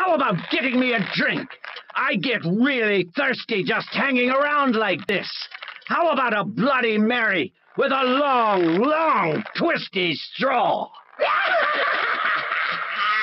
How about getting me a drink? I get really thirsty just hanging around like this. How about a Bloody Mary with a long, long, twisty straw?